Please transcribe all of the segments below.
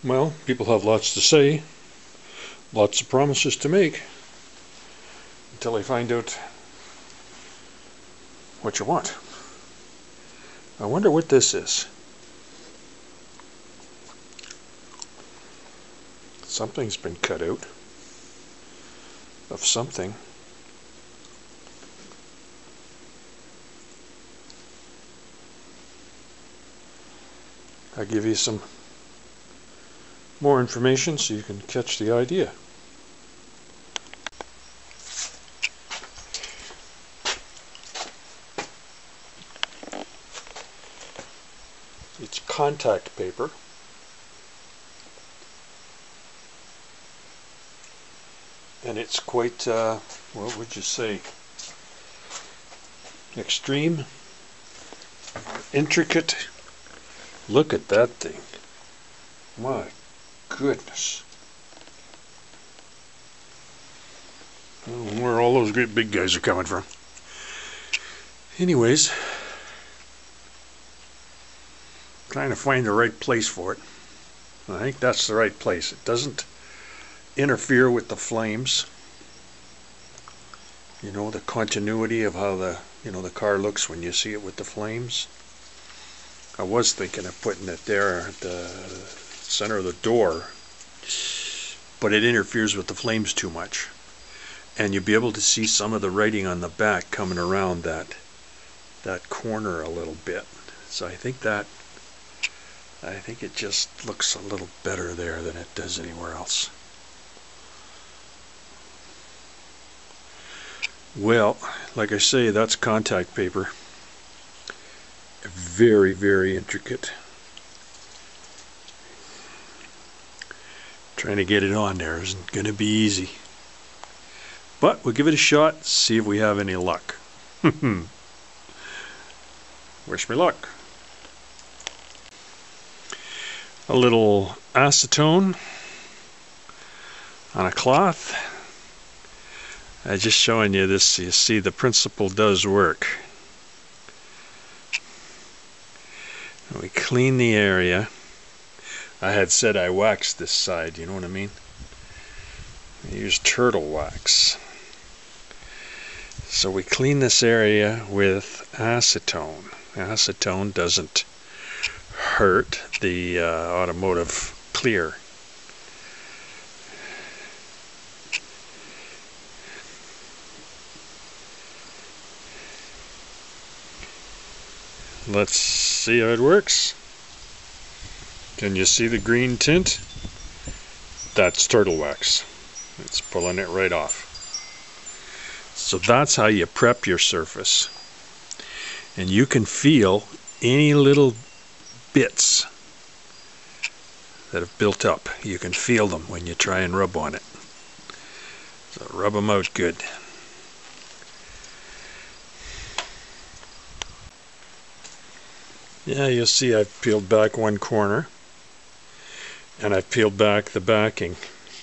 Well, people have lots to say, lots of promises to make, until they find out what you want. I wonder what this is. Something's been cut out of something. I'll give you some more information so you can catch the idea. It's contact paper. And it's quite, what would you say, extreme, intricate. Look at that thing. My goodness. Where all those great big guys are coming from. Anyways, trying to find the right place for it. I think that's the right place. It doesn't interfere with the flames. You know, the continuity of how the car looks when you see it with the flames. I was thinking of putting it there at the center of the door, but it interferes with the flames too much. And you'll be able to see some of the writing on the back coming around that corner a little bit. So I think it just looks a little better there than it does anywhere else. Well, like I say, that's contact paper. Very, very intricate. Trying to get it on there isn't going to be easy. But we'll give it a shot, see if we have any luck. Wish me luck. A little acetone on a cloth. I'm just showing you this, you see the principle does work. We clean the area. I had said I waxed this side, you know what I mean? I use turtle wax. So we clean this area with acetone. Acetone doesn't hurt the automotive clear. Let's see how it works. Can you see the green tint? That's turtle wax. It's pulling it right off. So that's how you prep your surface. And you can feel any little bits that have built up. You can feel them when you try and rub on it. So rub them out good. Yeah, you'll see I've peeled back one corner and I've peeled back the backing.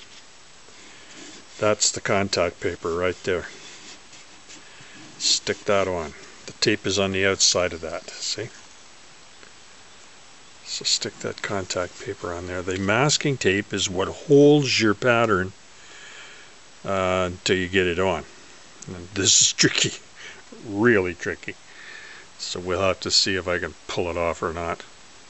That's the contact paper right there. Stick that on. The tape is on the outside of that, see? So stick that contact paper on there. The masking tape is what holds your pattern until you get it on. And this is tricky, really tricky. So we'll have to see if I can pull it off or not.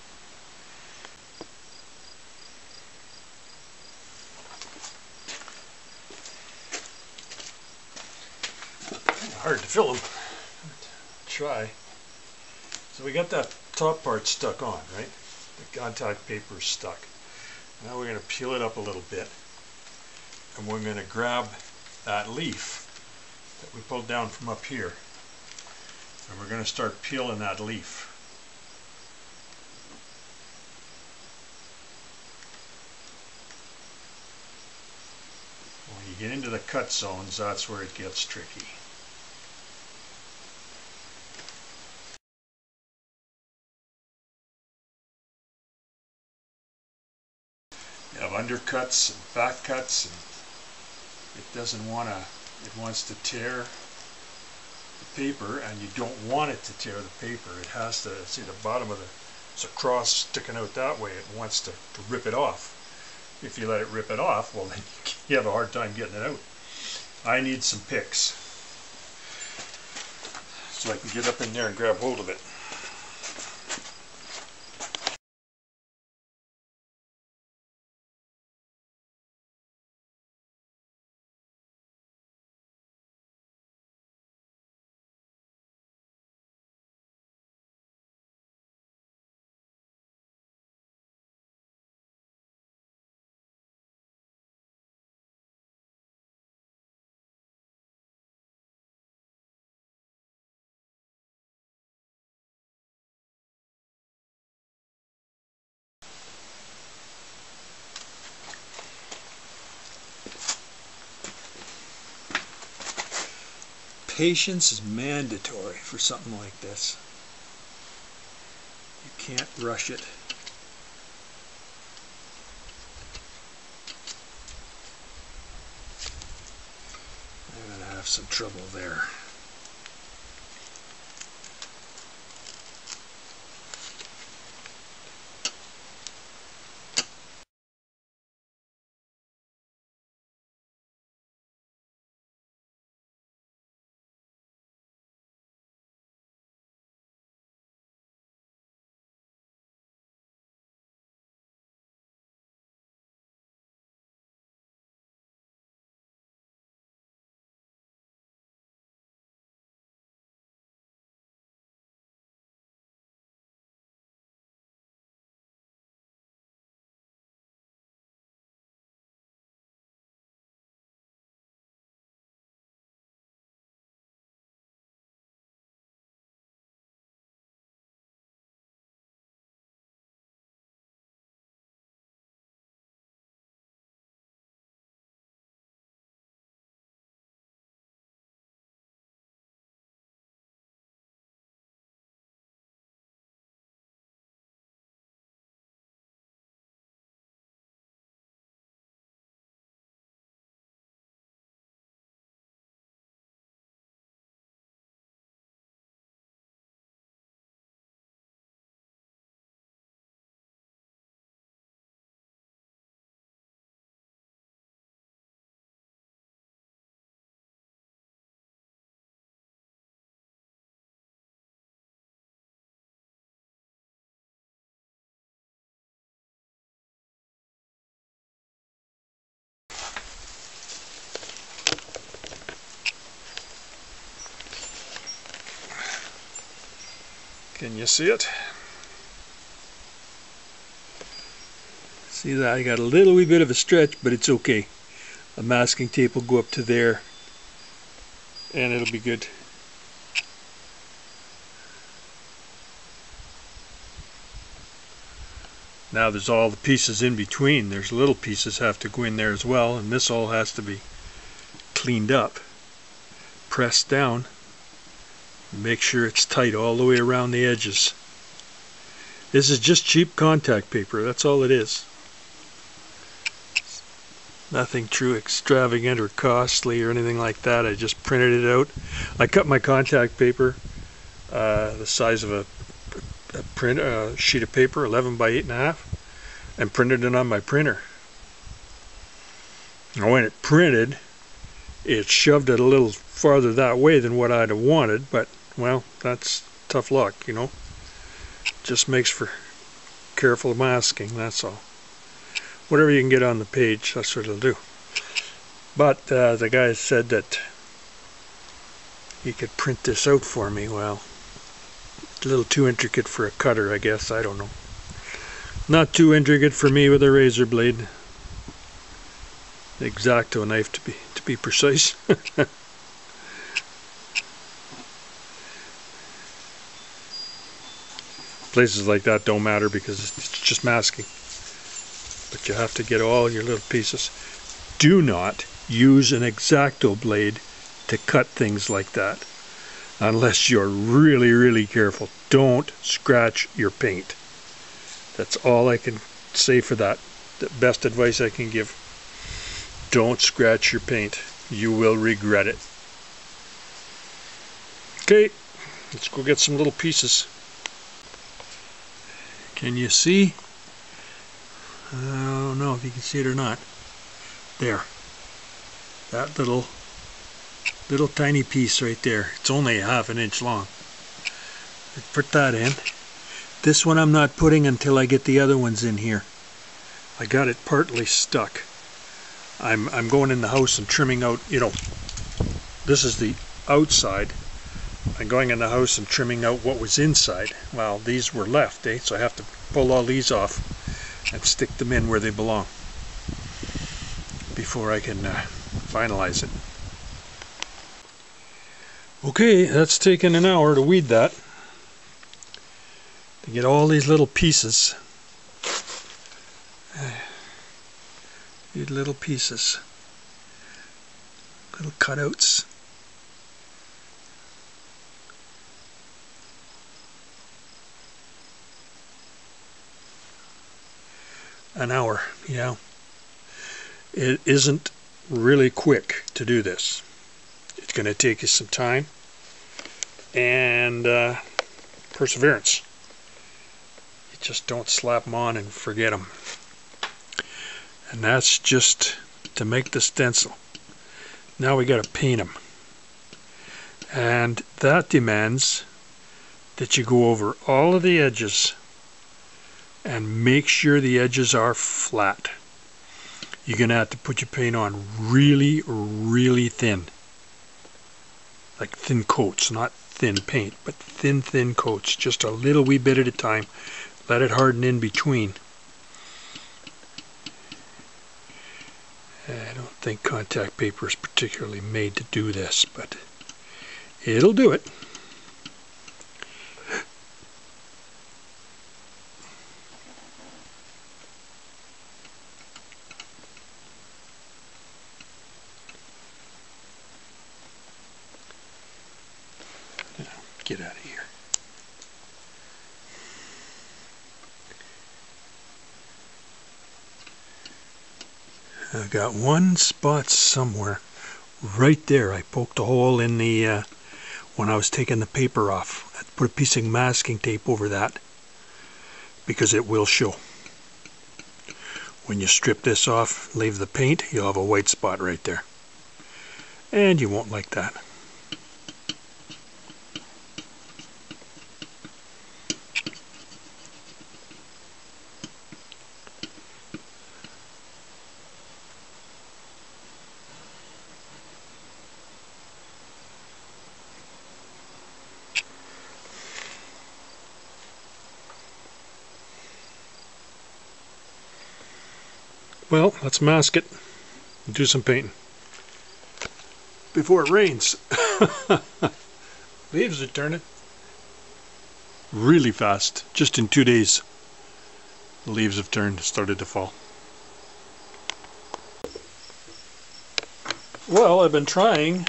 Hard to film. Try. So we got that top part stuck on, right? The contact paper is stuck. Now we're going to peel it up a little bit, and we're going to grab that leaf that we pulled down from up here. And we're going to start peeling that leaf. When you get into the cut zones, that's where it gets tricky. You have undercuts and back cuts, and it doesn't want to, it wants to tear paper, and you don't want it to tear the paper. It has to, see the bottom of the, it's a cross sticking out that way, it wants to rip it off. If you let it rip it off, well, then you have a hard time getting it out. I need some picks so I can get up in there and grab hold of it. Patience is mandatory for something like this. You can't rush it. I'm going to have some trouble there. Can you see it? See that? I got a little wee bit of a stretch, but it's okay. A masking tape will go up to there and it'll be good. Now there's all the pieces in between. There's little pieces have to go in there as well, and this all has to be cleaned up, pressed down. Make sure it's tight all the way around the edges. This is just cheap contact paper, that's all it is. Nothing true extravagant or costly or anything like that. I just printed it out. I cut my contact paper the size of a sheet of paper, 11 by 8.5, and printed it on my printer. And when it printed, it shoved it a little farther that way than what I'd have wanted, but well, that's tough luck, you know. Just makes for careful masking, that's all. Whatever you can get on the page, that's what it'll do. But the guy said that he could print this out for me. Well, a little too intricate for a cutter, I guess. I don't know. Not too intricate for me with a razor blade. The X-Acto knife, to be precise. Places like that don't matter because it's just masking. But you have to get all your little pieces. Do not use an X-Acto blade to cut things like that unless you're really, really careful. Don't scratch your paint. That's all I can say for that. The best advice I can give. Don't scratch your paint. You will regret it. Okay, let's go get some little pieces. Can you see? I don't know if you can see it or not. There. That little tiny piece right there. It's only a ½ inch long. Put that in. This one I'm not putting until I get the other ones in here. I got it partly stuck. I'm going in the house and trimming out, you know, this is the outside. I'm going in the house and trimming out what was inside. Well, these were left, so I have to pull all these off and stick them in where they belong before I can finalize it. Okay, that's taken an hour to weed that, to get all these little pieces. These little pieces, little cutouts. An hour, yeah. It isn't really quick to do this. It's going to take you some time and perseverance. You just don't slap them on and forget them. And that's just to make the stencil. Now we got to paint them. And that demands that you go over all of the edges and make sure the edges are flat. You're going to have to put your paint on really, really thin. Like thin coats, not thin paint, but thin coats. Just a little wee bit at a time. Let it harden in between. I don't think contact paper is particularly made to do this, but it'll do it. Get out of here. I got one spot somewhere right there. I poked a hole in the when I was taking the paper off. I put a piece of masking tape over that because it will show. When you strip this off, leave the paint, you'll have a white spot right there. And you won't like that. Well, let's mask it and do some painting before it rains. Leaves are turning really fast. Just in 2 days, the leaves have started to fall. Well, I've been trying.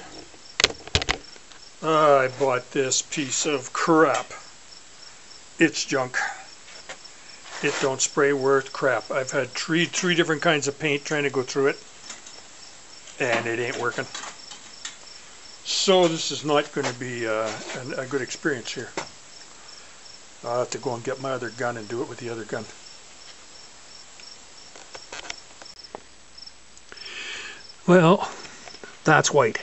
I bought this piece of crap. It's junk. It don't spray worth crap. I've had three different kinds of paint trying to go through it, and it ain't working. So this is not going to be a good experience here. I'll have to go and get my other gun and do it with the other gun. Well, that's white.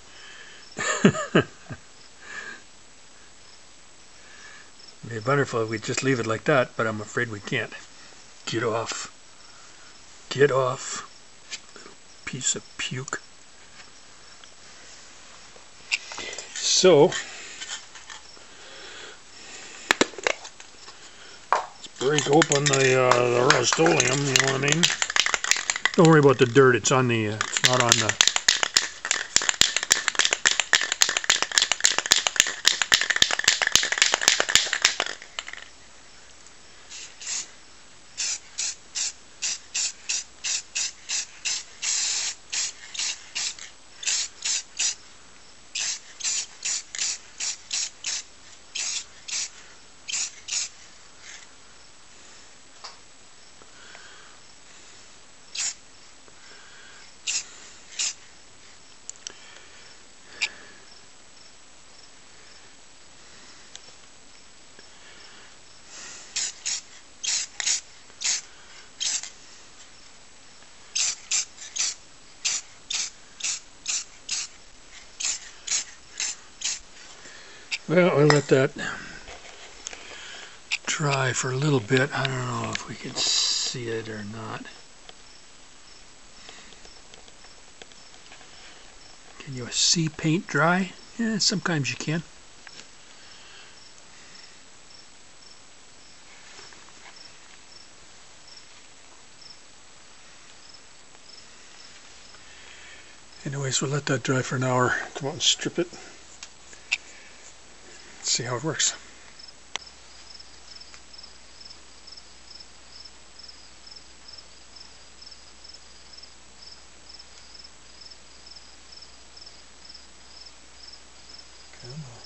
It'd be wonderful if we just leave it like that, but I'm afraid we can't. Get off. Get off. Little piece of puke. So, let's break open the Rust-Oleum, you know what I mean? Don't worry about the dirt, it's on the, it's not on the... Well, we'll let that dry for a little bit. I don't know if we can see it or not. Can you see paint dry? Yeah, sometimes you can. Anyways, we'll let that dry for an hour. Come out and strip it. See how it works. Come on.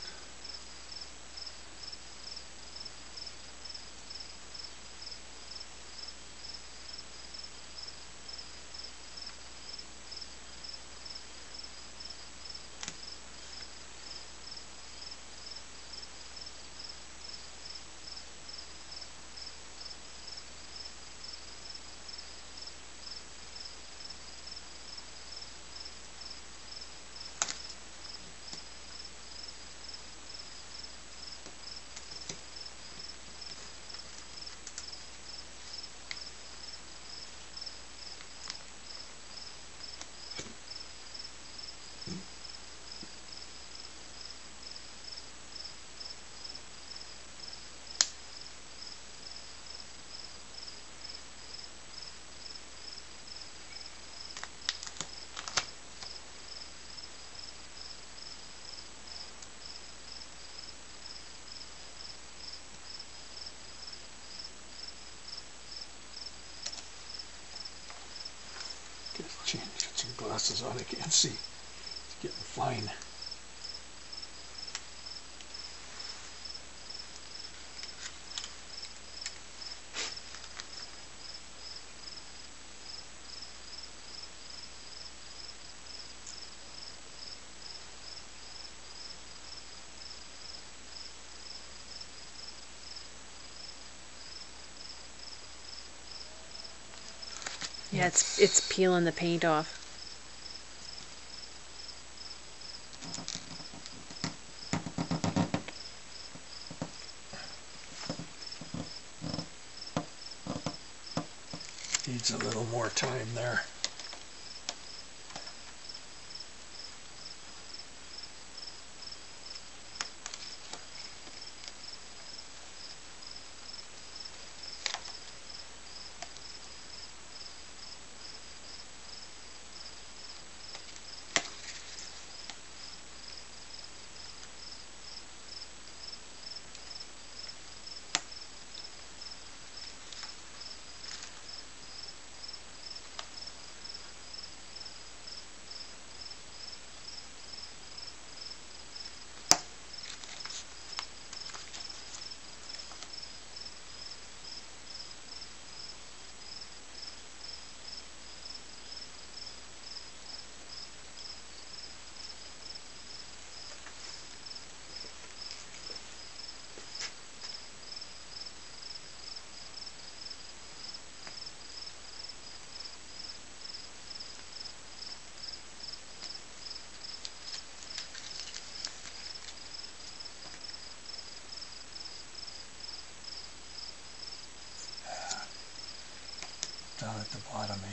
Get some glasses on. I can't see. It's getting fine. Yeah, it's peeling the paint off. Needs a little more time there. Down at the bottom, eh?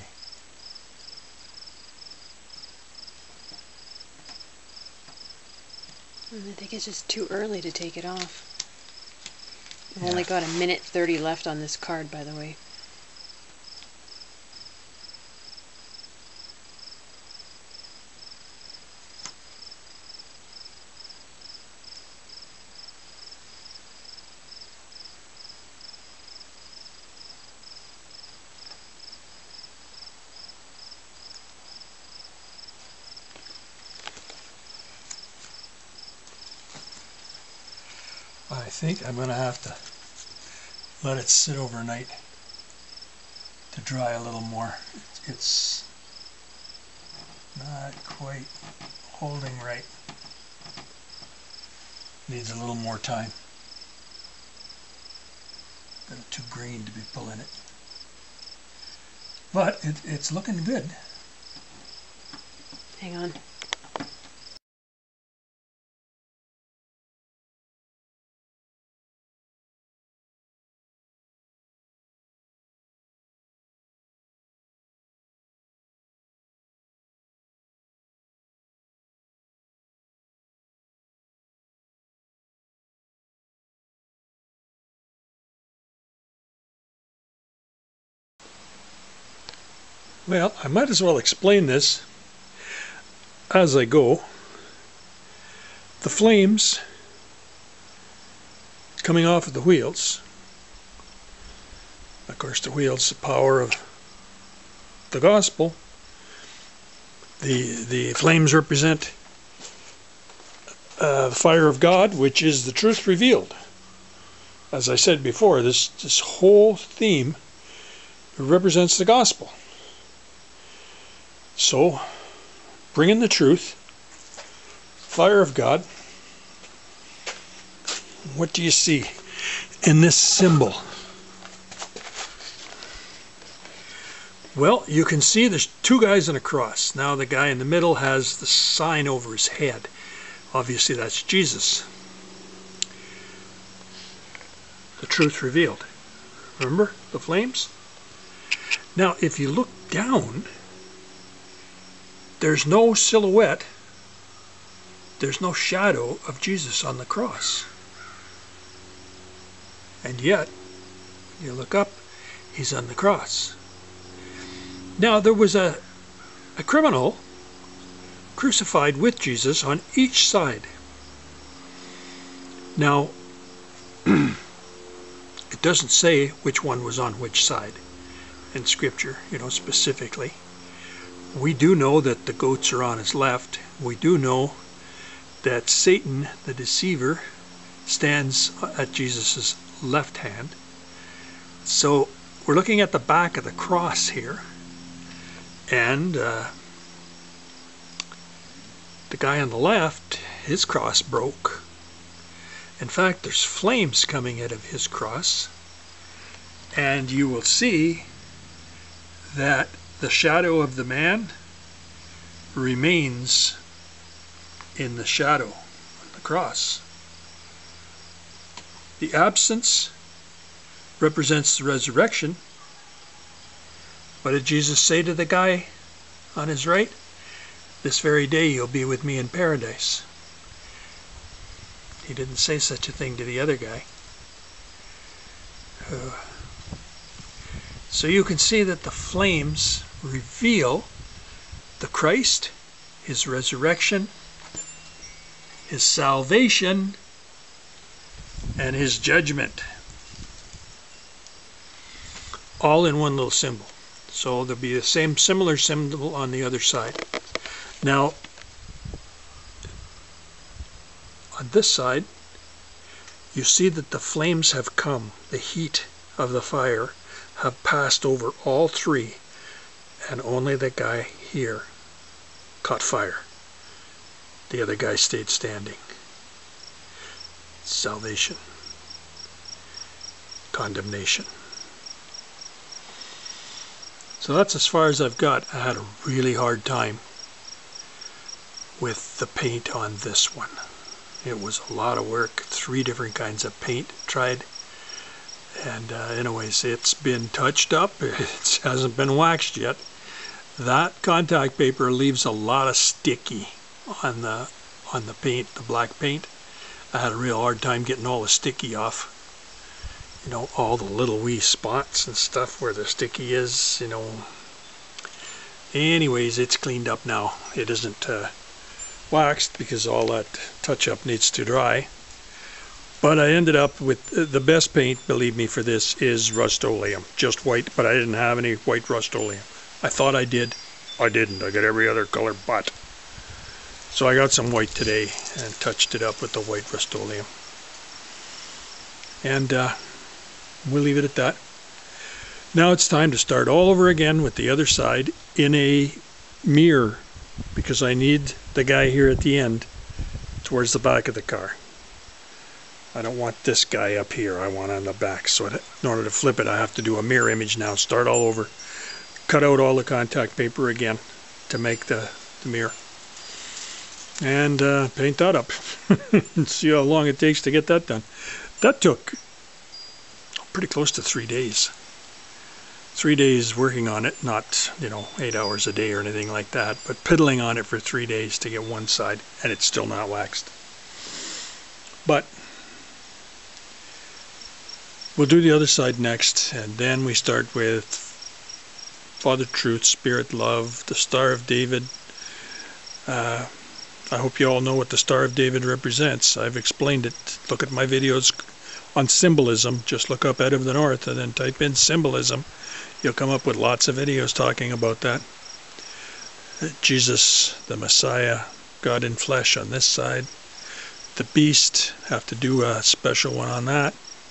I think it's just too early to take it off. I've Yeah. only got 1:30 left on this card, by the way. I think I'm going to have to let it sit overnight to dry a little more. It's not quite holding right. Needs a little more time. Got it too green to be pulling it. But it's looking good. Hang on. Well, I might as well explain this as I go. The flames coming off of the wheels, of course the wheels, the power of the gospel. The flames represent the fire of God, which is the truth revealed. As I said before, this whole theme represents the gospel. So, bring in the truth, fire of God. What do you see in this symbol? Well, you can see there's two guys on a cross. Now the guy in the middle has the sign over his head. Obviously that's Jesus. The truth revealed. Remember the flames? Now if you look down, there's no silhouette, there's no shadow of Jesus on the cross. And yet, you look up, he's on the cross. Now there was a criminal crucified with Jesus on each side. Now, it doesn't say which one was on which side in Scripture, specifically. We do know that the goats are on his left. We do know that Satan, the deceiver, stands at Jesus' left hand. So we're looking at the back of the cross here. And the guy on the left, his cross broke. In fact, there's flames coming out of his cross. And you will see that the shadow of the man remains in the shadow of the cross. The absence represents the resurrection. What did Jesus say to the guy on his right? This very day you'll be with me in paradise. He didn't say such a thing to the other guy. So you can see that the flames reveal the Christ, his resurrection, his salvation, and his judgment. All in one little symbol. So there'll be the similar symbol on the other side. Now, on this side, you see that the flames have come. The heat of the fire have passed over all three, and only the guy here caught fire. The other guy stayed standing. Salvation. Condemnation. So that's as far as I've got. I had a really hard time with the paint on this one. It was a lot of work. 3 different kinds of paint tried. And anyways, it's been touched up. It hasn't been waxed yet. That contact paper leaves a lot of sticky on the paint, the black paint. I had a real hard time getting all the sticky off. All the little wee spots and stuff where the sticky is, Anyways, it's cleaned up now. It isn't waxed because all that touch-up needs to dry. But I ended up with the best paint, believe me, for this is Rust-Oleum. Just white, but I didn't have any white Rust-Oleum. I thought I did. I didn't. I got every other color but. So I got some white today and touched it up with the white Rust-Oleum. And we'll leave it at that. Now it's time to start all over again with the other side in a mirror, because I need the guy here at the end towards the back of the car. I don't want this guy up here. I want on the back. So in order to flip it, I have to do a mirror image now. Start all over. Cut out all the contact paper again to make the mirror. And paint that up. And see how long it takes to get that done. That took pretty close to 3 days. 3 days working on it, not 8 hours a day or anything like that, but piddling on it for 3 days to get one side, and it's still not waxed. But we'll do the other side next, and then we start with Father Truth, Spirit Love, the Star of David. I hope you all know what the Star of David represents. I've explained it. Look at my videos on symbolism. Just look up Out of the North and then type in symbolism. You'll come up with lots of videos talking about that. Jesus, the Messiah, God in flesh on this side. The beast, have to do a special one on that.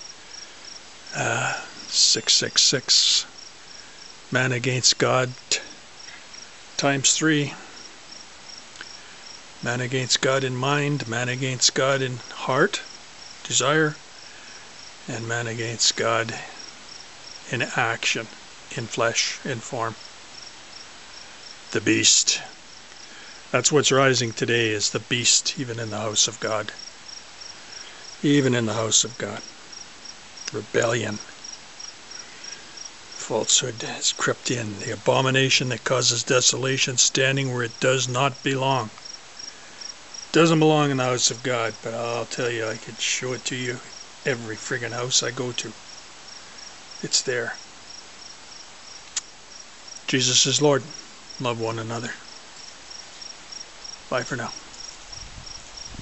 666. Man against God times 3. Man against God in mind, man against God in heart, desire, and man against God in action, in flesh, in form. The beast. That's what's rising today, is the beast, even in the house of God. Even in the house of God. Rebellion. Falsehood has crept in. The abomination that causes desolation, standing where it does not belong. Doesn't belong in the house of God, but I'll tell you, I could show it to you every friggin' house I go to. It's there. Jesus is Lord. Love one another. Bye for now.